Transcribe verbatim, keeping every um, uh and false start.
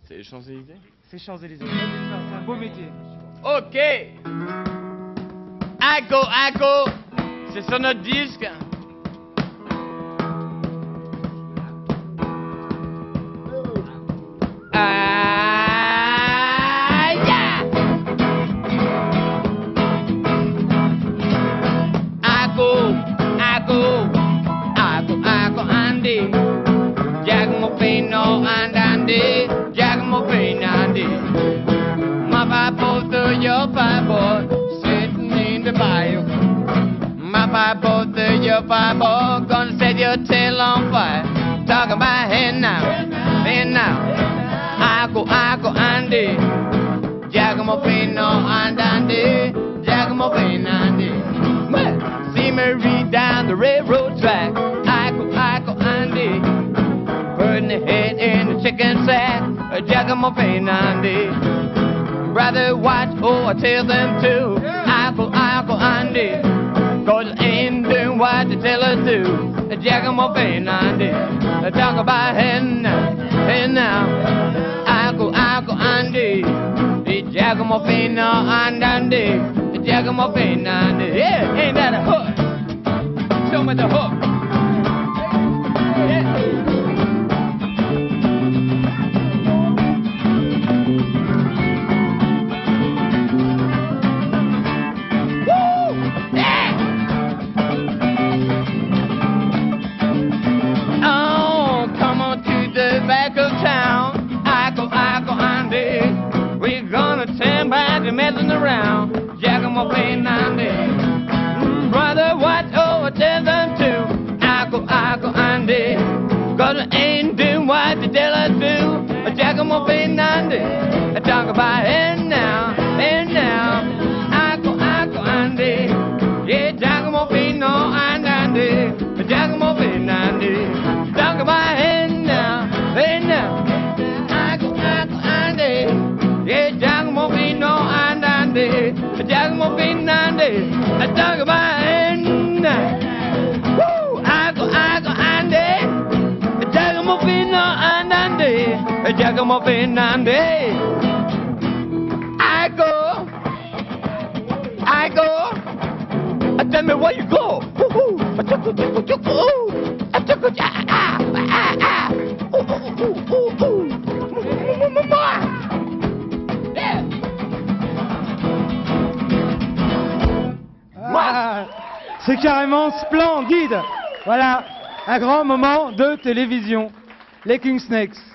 C'est les Champs-Élysées? C'est Champs-Élysées. C'est un beau métier. Ok. Ago, Ago. C'est sur notre disque. Ah, yeah. Ago, Ago. Ago, Ago, Andy. Giacomo Pino and Andy. Giacomo Pino and Andy. My Bible to your Bible, sitting in the bayou. My Bible to your Bible, gonna set your tail on fire. Talk about hey now, hey now. I go, I go, Andy. Giacomo Pino and Andy. Giacomo Pino and Andy. Well, see me read down the railroad track. I go, I go, Andy. Putting the head in the chicken sack. Giacomo Pino and Andy. Brother, watch, oh, I tell them to. Apple, apple, Andy. Cause I ain't doing what they tell her to. Giacomo Pino Andy. Talk about hey now, hey now. Apple, apple, Andy. Giacomo Pino and Andy. Giacomo Pino Andy. Yeah, ain't that a hook? Show me the hook. Yeah. Back of town, I go, I go, Andy. We're gonna turn back to messing around. Giacomo Pino Andy. Mm, brother, what? Oh, I tell them to. I go, I go, Andy. Cause I ain't doing what they tell her to. Giacomo Pino Andy. I talk about hey now, hey now. I go, I go, Andy. Yeah, Giacomo Pino and Andy. Giacomo Pino Andy. Talk about hey now. Hey now, I go, I go, Andy. Yeah, Giacomo Pino and Andy. Giacomo Pino Andy. I talk about hey now. Woo! I go, I go, Andy. Giacomo Pino and Andy. Giacomo Pino Andy. I go, I go. Tell me where you go. Woo-hoo. I took it, took it, I took it, ah, ah, ah, ah. Ah, c'est carrément splendide. Voilà, un grand moment de télévision. Les King Snakes.